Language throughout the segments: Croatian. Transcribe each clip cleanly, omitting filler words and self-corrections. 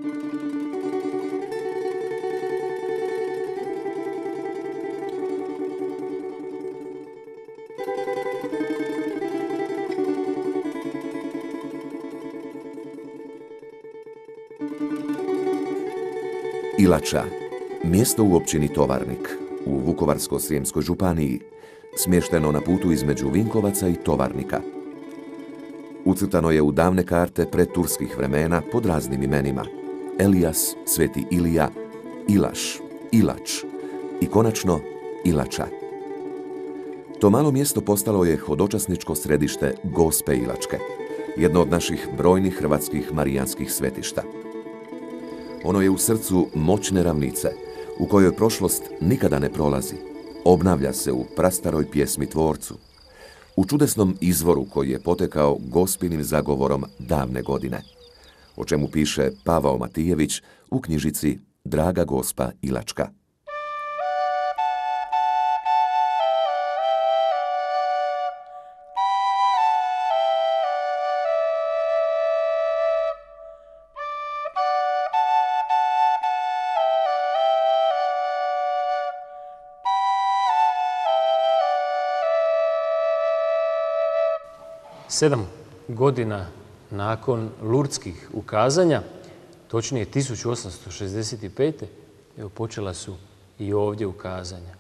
Ilača, mjesto u općini Tovarnik, u Vukovarsko-srijemskoj županiji, smješteno na putu između Vinkovaca i Tovarnika. Ucrtano je u davne karte predturskih vremena pod raznim imenima: Elijas, Sveti Ilija, Ilaš, Ilač i konačno Ilača. To malo mjesto postalo je hodočasničko središte Gospe Ilačke, jedno od naših brojnih hrvatskih marijanskih svetišta. Ono je u srcu moćne ravnice, u kojoj prošlost nikada ne prolazi, obnavlja se u prastaroj pjesmi Tvorcu, u čudesnom izvoru koji je potekao Gospinim zagovorom davne godine, o čemu piše Pavao Matijević u knjižici Draga Gospa Ilačka. Sedam godina nakon lurdskih ukazanja, točnije 1865. Počela su i ovdje ukazanja.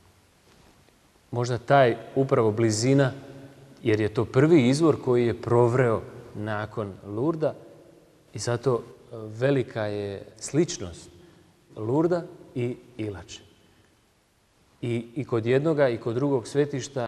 Možda taj upravo blizina, jer je to prvi izvor koji je provreo nakon Lurda i zato velika je sličnost Lurda i Ilače. I kod jednoga i kod drugog svetišta